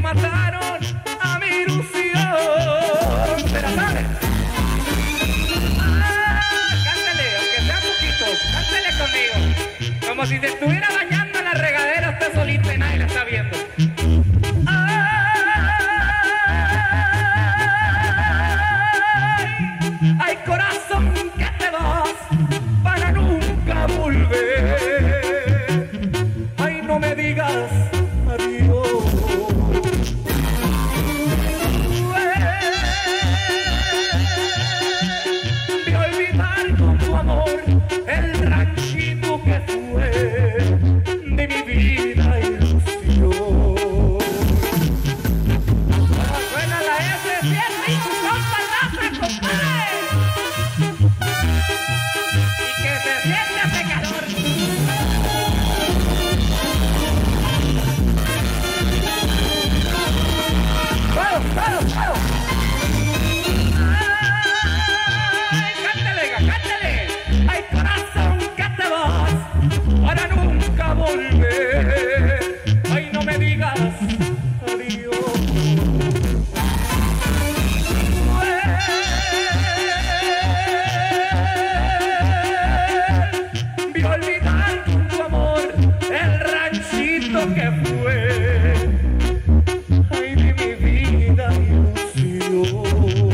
mataron a mi ilusión. ¿Se la sabe? Cántale, aunque sea poquito, cántale conmigo. Como si se estuviera bañando en la regadera usted solito y nadie la está viendo. Ay, corazón, que te vas para nunca volver. Ay, no me digas adiós. Voy a olvidar con tu amor el ranchito que fue de mi vida ilusión. Suena la S7 y tu compa Laza, compadre. Y que se siente ese calor. ¡Vamos, vamos, vamos! ¡Ay, cántale, cántale! ¡Ay, corazón, que te vas para nunca volver! ¡Ay, no me digas adiós! Voy a olvidar con tu amor el ranchito que fue. Ay, de mi vida ilusión.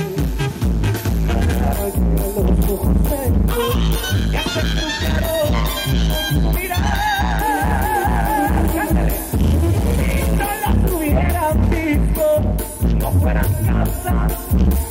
Ay, los ojos secos que hacen tu calor. Mira, cántale. Si no las hubieran visto, no fueran casas.